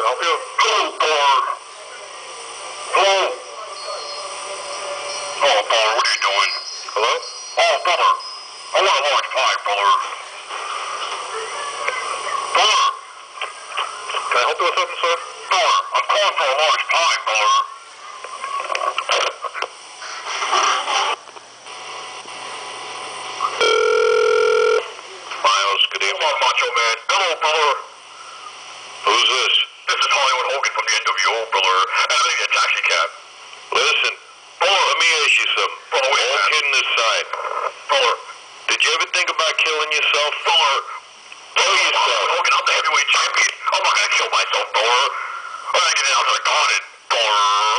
can I help you? Hello, Thor. Hello. Oh, Thor, what are you doing? Hello? Oh, brother. I want a large pie, brother. Brother. Can I help you with something, sir? Brother, I'm calling for a large pie, brother. Miles, good evening. Come on, Macho Man. Hello, brother. Who's this? This is Hollywood Hogan from the NWO, brother. And I need a taxi cab. Listen, let me ask you something. Brother, wait, All man. kidding aside, Brother. did you ever think about killing yourself? Brother. Kill yourself. Hogan, I'm the heavyweight champion. I'm not gonna kill myself, brother. I'm gonna get it out to the garden, brother.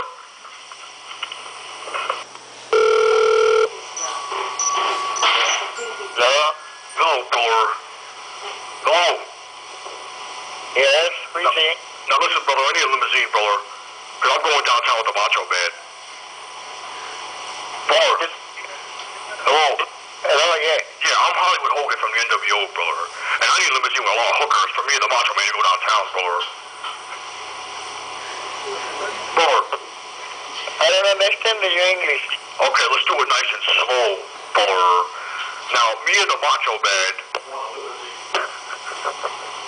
Hello? Hello, brother. Hello. Yes, speaking. Now listen, brother, I need a limousine, brother. Cause I'm going downtown with the Macho Man. Brother. Hello. Hello, yeah. Yeah, I'm Hollywood Hogan from the NWO, brother. And I need a limousine with a lot of hookers for me and the Macho Man to go downtown, brother. Brother. I don't understand your English. Okay, let's do it nice and slow, brother. Now, me and the Macho Man.